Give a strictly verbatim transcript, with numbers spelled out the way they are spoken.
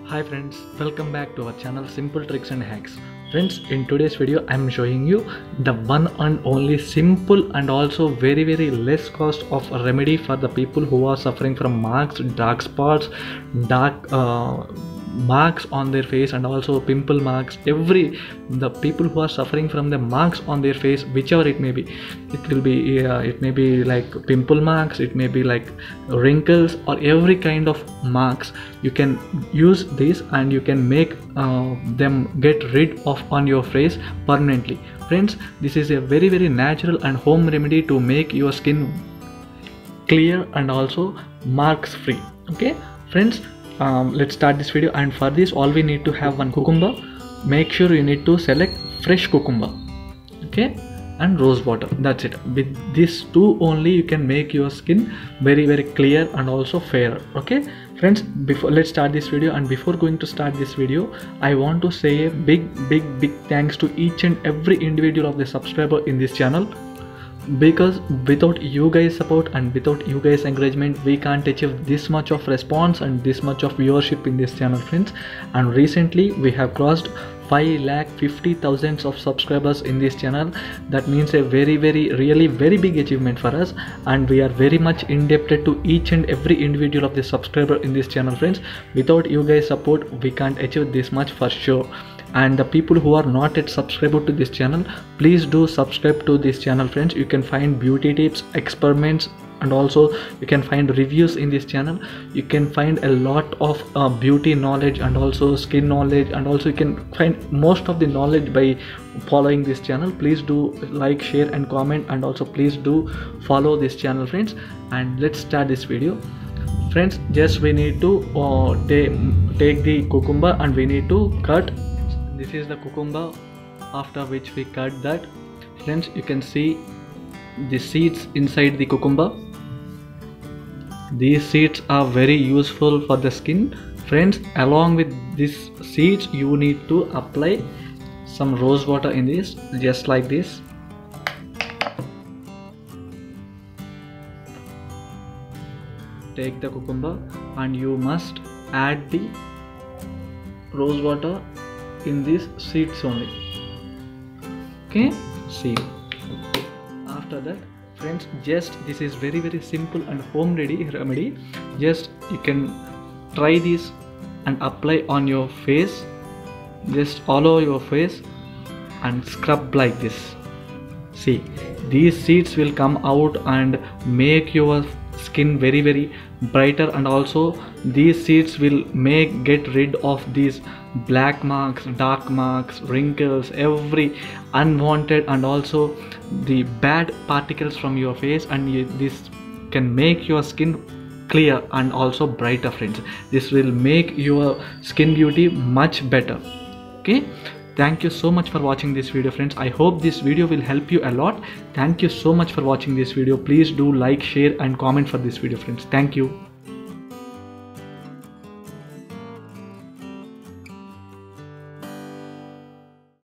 Hi friends, welcome back to our channel Simple Tricks and Hacks. Friends, in today's video I am showing you the one and only simple and also very very less cost of a remedy for the people who are suffering from marks, dark spots, dark uh, marks on their face and also pimple marks. Every the people who are suffering from the marks on their face, whichever it may be, it will be uh, it may be like pimple marks, it may be like wrinkles or every kind of marks. You can use this and you can make uh, them get rid of on your face permanently. Friends, this is a very very natural and home remedy to make your skin clear and also marks free. Okay friends, um, let's start this video. And for this all we need to have one cucumber. Make sure you need to select fresh cucumber, okay, and rose water. That's it. With these two only you can make your skin very very clear and also fairer. Okay friends, before let's start this video. And before going to start this video, I want to say a big big big thanks to each and every individual of the subscriber in this channel, because without you guys support and without you guys encouragement we can't achieve this much of response and this much of viewership in this channel friends. And recently we have crossed five lakh fifty thousand of subscribers in this channel. That means a very very really very big achievement for us, and we are very much indebted to each and every individual of the subscriber in this channel friends. Without you guys support we can't achieve this much for sure. And the people who are not yet subscribed to this channel, please do subscribe to this channel friends. You can find beauty tips, experiments, and also you can find reviews in this channel. You can find a lot of uh, beauty knowledge and also skin knowledge, and also you can find most of the knowledge by following this channel. Please do like, share and comment, and also please do follow this channel friends. And let's start this video friends. Just we need to uh, take, take the cucumber and we need to cut. This is the cucumber, after which we cut that. Friends, you can see the seeds inside the cucumber. These seeds are very useful for the skin. Friends, along with these seeds you need to apply some rose water in this, just like this. Take the cucumber and you must add the rose water in these seeds only. Okay, see. After that friends, just this is very very simple and home ready remedy. Just you can try this and apply on your face, just all over your face and scrub like this. See, these seeds will come out and make your skin very very brighter, and also these seeds will make get rid of these black marks, dark marks, wrinkles, every unwanted and also the bad particles from your face, and you, this can make your skin clear and also brighter friends. This will make your skin beauty much better. Okay, thank you so much for watching this video friends. I hope this video will help you a lot. Thank you so much for watching this video. Please do like, share and comment for this video friends. Thank you.